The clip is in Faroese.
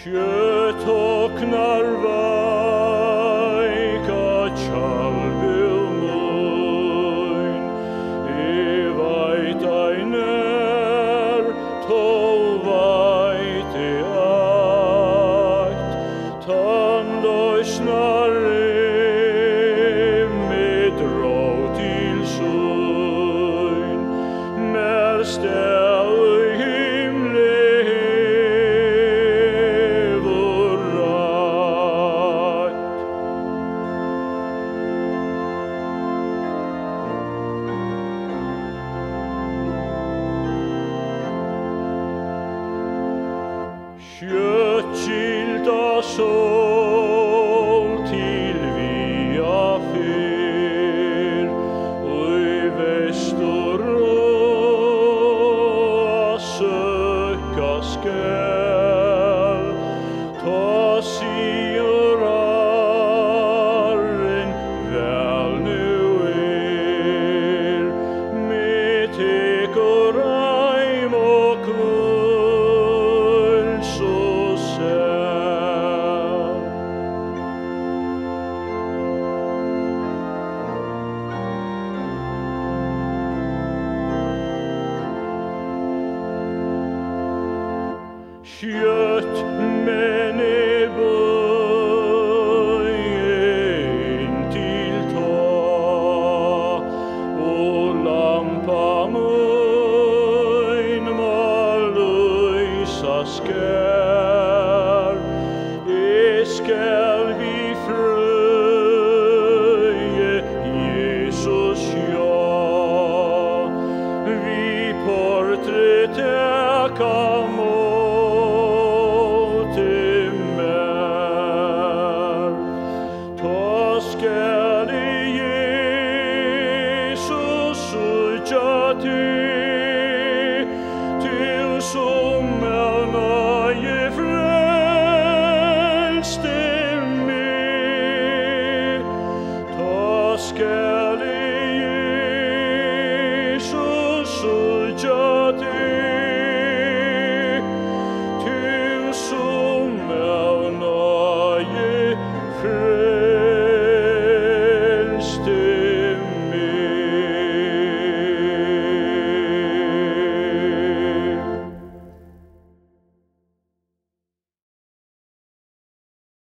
Kjøtt og knarveik og tjalbil mun, veit ein to veit eit, tand og snarri med drå til søgn, mer stæv i himle Kjøttskilda sol til via fyr, og i vestor søka skell, ta sier arren vel nu med tek og reim og Kjøtt men bøyen til ta, og lampa møyn må løysa skær, skal vi frøye Jesus ja, vi portretterer